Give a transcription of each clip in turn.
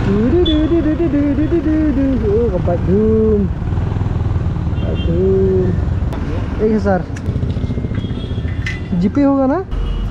Oh, kapat dum. Aduh. Sir GPay होगा ना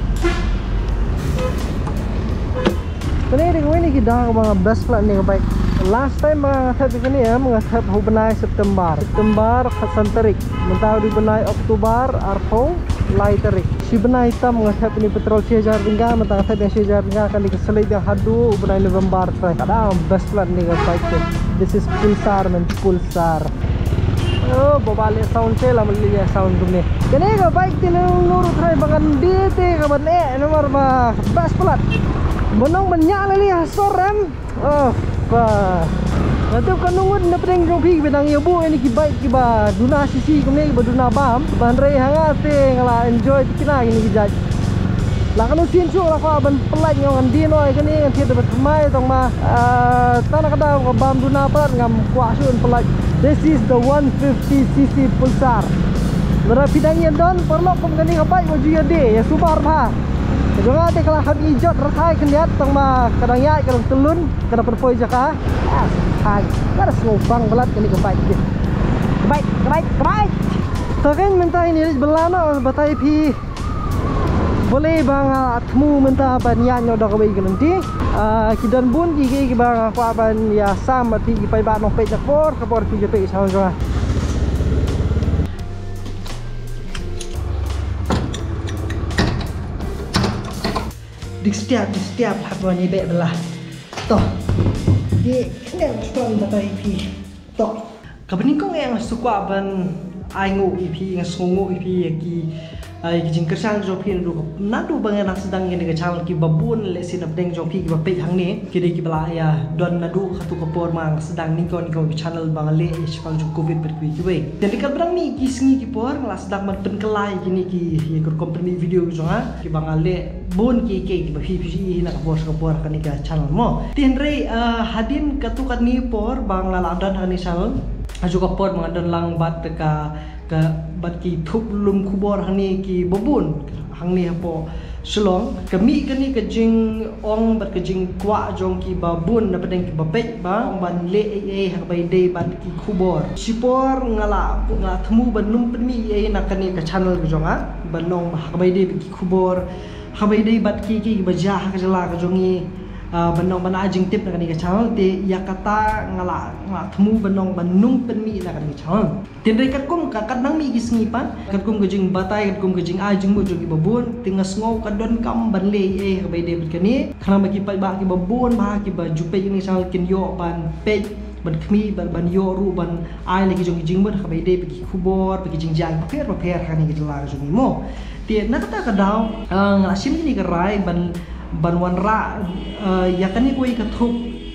kani ini kita mga best plan ni kapay last time mga thap kani mga thap ho banay September khasantarik mentau di banay Oktober arpo laiterik si banay tam mga thap ni petrol siya ringa mentang thap yang siya ringa kan dikeselay yang hadu banay November try kada best plan ni kapay this is pulsar men pulsar. Oh, babalik sound saya lah melihat sound gini. Kini ke baik tinung nurut hai bangan DT ke ban nomor bah bas pelat. Benong banyak lali sorem. Oh, bah. Nanti kan nunggu nepeng jogi bedang ibu ini ki baik ki ba duna sisi kene ba duna bam ban rei hangat ngala enjoy kina ini ki jaj. Lah kan usin cu lah ko ban pelat ngan di noi kene ngan tiada bermai tong ma tanah kada ko bam duna pelat ngam kuah sun pelat. This is the 150cc pulsar. Berapi dangnya don perlu kum kani kapai maju ya de ya subar pha. Jangan ate kalau ham ijot rakai kendiat tong ma kadang ya kadang telun kadang perpoi jaka. Hai. Kada ngobang belat kani kapai. Kapai. Takan minta ini belana batai pi. Boleh bang atmu minta banyak nyoda kabai nanti. Kidan bun ki bang aku aban ya sam ti pai ba no pe jakor kapor ki je pe sao jo. Dik setiap haba ni be belah. Toh. Di kena stone batai pi. Toh. Kabani ko yang suka aban ai ngo ipi yang songo ipi ki kijing kersang jopi nadu bangan nak sedang yang dengan channel ki babun lesin update jopi ki bape hang ni kiri ki bala ya don nadu khatu kapor mang sedang ni ko channel bang le ispang covid berkui ki we jadi ka berang ni kisngi ki por la sedang man penkelai kini ki ye company video ki jonga ki bang le bun ki bapi pi nak kapor kan ni ka channel mo tinre hadin katukat ni por bang la dan ni channel aju kapor mang don lang bat ka bat ki thup lum khubor hani ki babun hangni hapo selong kami kani kajing ong bat kajing kwa jong ki babun na padang ki bapek ba ban le hak bai dei bat ki khubor sipor ngala thmu banum pmi na kani ka channel ki jonga banong hak bai dei ki khubor hak bai dei bat ki baja hak jala ka jongi banong bana jing tip na kani ka channel te yakata ngala thmu banong banung penmi na kani ka channel tinrai kat kum ka nang mi gisngi pan kat kum gajing batai kat kum gajing ajing mo jogi babun tingas ngau kadon kam ban le ka bai de kani khana ma ki pai ba ki babun ma ki ba jupe ni channel kin yo ban pe ban khmi ban yo ru ban ai lagi jogi jing mo ka bai de ki khubor ki jing jang pa pher kani ki la jogi mo ti na kata ka daw ngala sim ni ka rai ban wan ra yakani koi ka thup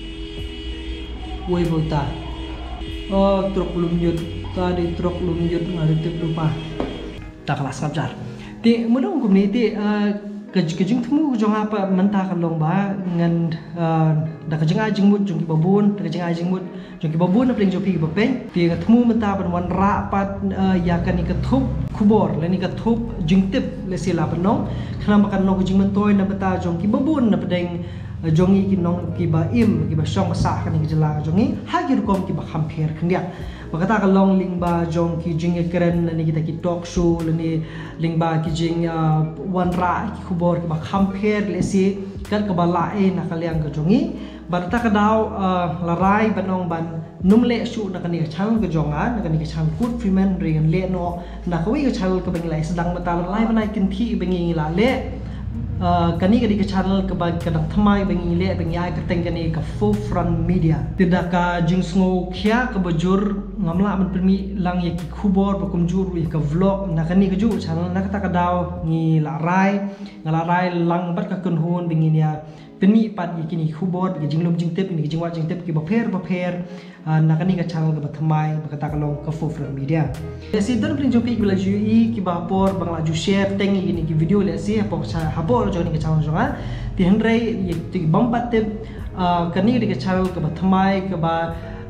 woi bota truk lum yut tadi truk lum yut ngari tip lupa tak kelas kapjar ti mudong kumni ti kejing temu jong apa mentah kalong ba ngan da kejing ajing mut jong ki babun da kejing ajing mut jong ki babun na pling jopi ki bapeng ti temu mentah ban wan ra pat yakani ka thup khubor leni ka thup jing tip le sila panong khana makan no kejing mentoy na bata jong ki babun na pedeng jongi ki nong ki ba im ki ba song sa kan ki jela jongi hagir kom ki ba khampher khndia bakata ka long ling ba jong ki jing keren ni kita ki talk show ni ling ba ki jing wan ra ki khubor ki ba khampher le si kan ka ba lae na kaliang ka jongi barta ka daw larai banong ban numle su na kan ni channel ka jonga na kan ni channel good freeman ring le no na ka wi ka channel ka bang lai sedang mata lai banai kin thi bengi la le kani kani ke channel ke bag kadang thamai bengi le bengi ai keteng kani ke full front media tidak ka jingsngo khia ke bajur ngamla man permi lang ye ki khubor bakum jur ye ka vlog na kani ke ju channel na kata ka daw ni la rai ngala rai lang bat ka kun hon bengi nia permi pat ye kini khubor be jinglum jingtep ni jingwa jingtep ki ba pher na kani ka channel ke ba thamai ba kata ka long ka full front media si don prin jopi ki la ju ki ba por bang la ju share teng ini ki video le si hapo joni ke channel jonga ti hendrai ye ti bampat te kani ke channel ke ba thamai ke ba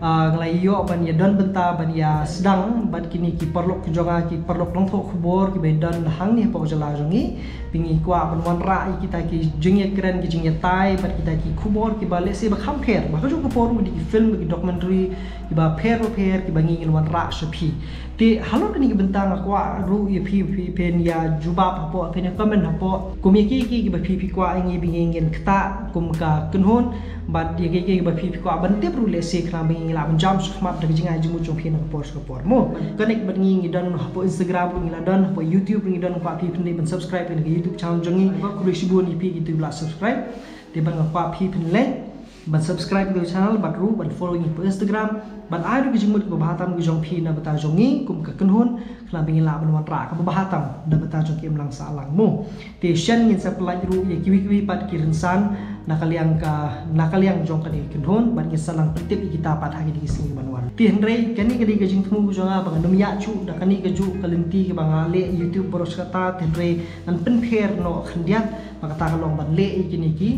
ngelai yo ban ya don benta ban ya sedang ban kini ki perlok jonga ki perlok long thok khubor ki be don hang ni po jala jongi pingi kwa ban wan ra kita ki jingye keren ki jingye tai ban kita ki khubor ki ba lese ba kham pher ba jo ko por di film ki documentary ki ba pher ki ba ngin wan ra shapi ti halor kini ki benta kwa ru ye pi pen ya jubab po pen comment po kumiki ki ba pi kwa ngi bingin kta kum ka kunhon bat dia ke ba pi ko ban te pru le se khram ngi la ban jam khmat da jinga jimu chong phin ko por mo connect ban ngi don po Instagram ngi la don po YouTube ngi don pa pi pin ban subscribe ngi YouTube channel jongi ko ku shi bon pi gitu la subscribe de ban pa pi pin le ban subscribe ke channel bat ru ban follow ngi po Instagram ban ai ru jimu ko bahatam ngi jong phi na bata jongi kum ka kunhon khlam ngi la ban wan ra ka bahatam da bata jong kim lang sa lang mo te shan ngi sa pelaj ru ye kiwi pat kirinsan nakaliang jong kani kendhon ban ki salang petip kita pat hagi di sini banwan ti hendrei kani kadi ka jing thmu jonga bang num ya chu da kani ka ju kalenti ke bang le YouTube boros kata hendrei nan pen pher no khandiat makata kalong ban le kini ki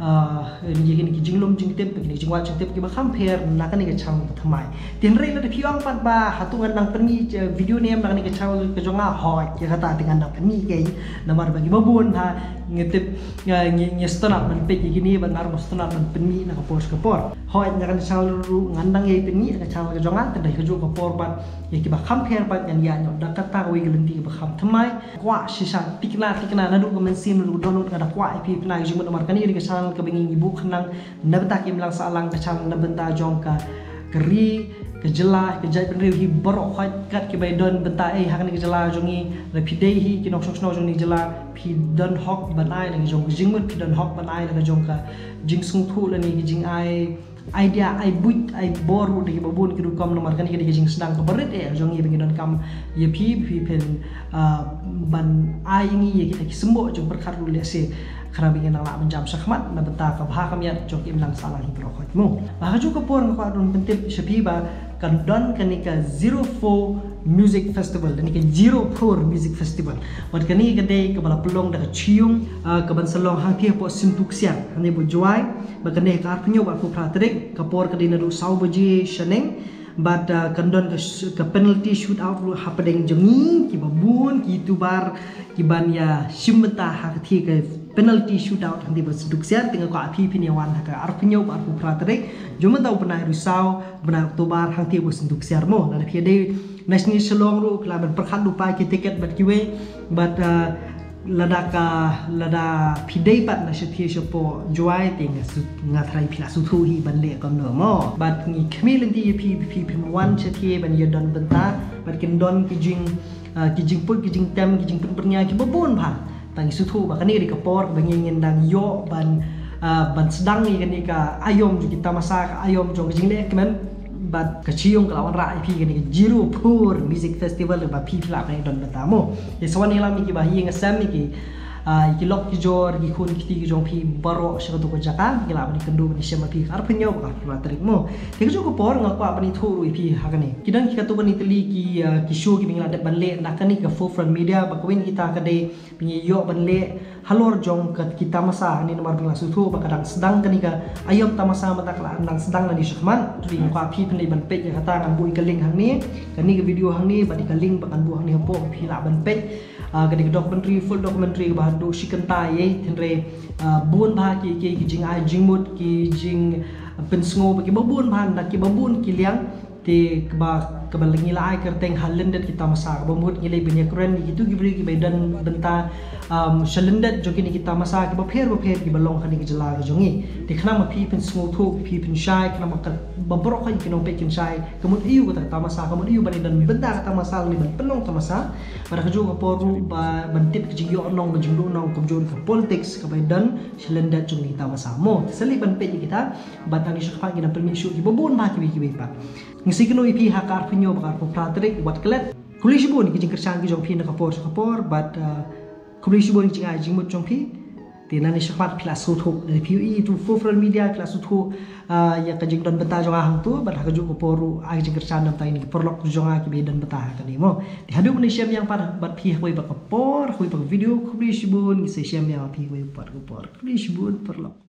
ni kini ki jinglom jingtep kini jingwa jingtep ki ba kham pher na kani ka chang thamai ti hendrei la phiang pat ba hatungan nang permi video name na kani ka chang ka jonga hoi ki kata dengan nang permi ke namar bagi babun ha ngetip ngi stonat man pe gini ban ar stonat man penni na kapor hoi nyakan channel ru ngandang ye penni na channel ke jonga tadai ke ju kapor ban ye ki ba kham pher ban yan ya nyok da kata wi gelenti ba kham thamai kwa sisa tikna na du komen sim ru download kada kwa ip na ju nomor kani ke channel ke bengi ibu khnang nabta kim lang sa lang ke channel nabenta jong ka keri kejela kejai penriu hi borok khoi kat ki bai don benta hakni kejela jongi re phidei hi ki nok sok jongi jela phi don hok banai lagi jong jingmut phi don hok banai lagi jong ka jing sung thu lani ki jing idea ai but ai boru de babun ki kom nomor kan ki jing sedang ka berit jongi bengi don kam ye phi pen ban ai ngi ye kita ki sembo jong berkhat lu lese khara bingin nang la menjam sakhmat na benta ka bha kam ya jong im lang salah hi bro khot mo ba ju ka por ka don pentip shapi ba kan don kanika 04 Music Festival dan ke 04 Music Festival wat kani ke dei ke bala pelong da chiung ke ban salong hang thia po simpuk siang ani bo juai ba kane ka pnyo ba ku pratrik ka por ke dina du sau baji shaneng but kandon ke penalty shootout lu hapedeng jengi ki babun ki tubar ki ban ya simta hak thi ke penalty shootout nanti berseduk siar tengah ko api piniawan ka arpnyo ba ku pratrik juma tau pernah risau benar Oktober hang ti berseduk siar mo dan pia dei national shalong ru kala ban perkhat lupa ki tiket bat kiwe but lada pidei pat na shthi shopo juai ting ngathrai phila suthu hi ban le kom no mo but ngi khmil ndi pi wan shthi ban yodon benta bat kin don ki jing put ki jing tem ki jing pun pernya ki babon pha tang suthu ba kani ri kapor bangin dang yo ban sedang ni kani ka ayom ju kita masak ayom jong jing le kemen bat kaciung kelawan rai pi kani jiru pur music festival ba pi pila kani don betamo ye sawan ni lami ki ba hi ngasam ni ki ki lok ki jor ki khun ki ti ki jong pi baro shakatu ko jaka ki la bani kendu ni shema pi ar penyo ba ka trik mo ke jo ko por ngak pa bani thuru pi ha kani kidan ki katu bani teli ki show ki bingla de ban le na kani ka forefront media ba kwin kita ka de pingi yo ban le halor jong ka kita masa ni nomor bingla suthu ba kadang sedang kani ka ayom tamasa mata kala nang sedang ni shakman tu ni ko pi pen ban pet ya kata kan bui ka link hang ni kani ka video hang ni ba di ka link ba kan bu hang ni po pi la ban pet kadi documentary full documentary ba do shikanta ye thenre bun bha ki jing ai jingmut ki jing pensngo ba ki babun bhan na ki babun ki liang te ba kabalangi la ai kerteng halendet kita masak bamut ngilai benya keren gitu gibri ki bedan benta shalendet joki ni kita masak ba pher ki balong khani ki jala jongi te khana ma pi pen smooth thu pi pen shai khana ma ka babro khan ki no pe kin shai kamut iu ko ta masak kamut iu bani dan benda ka ta masal ni ban penong ta masak pada kaju ka poru ba bantip ki yo nong ba jingdu nong ko jon ka politics ka bedan shalendet jongi ta masak mo sali ban pe kita batani shakha ki na permission ki babun ma ki pa ngisi kino ipi hakar pinyo bakar po pratrik wat kelet kulishibun ki jingkersan ki jong pi na kapor but kulishibun ki jinga jingmut jong pi tina ni shakmat pila suthu PUE tu forefront media pila suthu ya ka jingdon beta jong hang tu bat ka ju poru ai jingkersan dam tai ni perlok jong ki bedan beta ka ni mo di hadu ni syam yang pada bat pi hoi bakapor hoi bak video kulishibun ki syam yang pi hoi bat kapor kulishibun perlok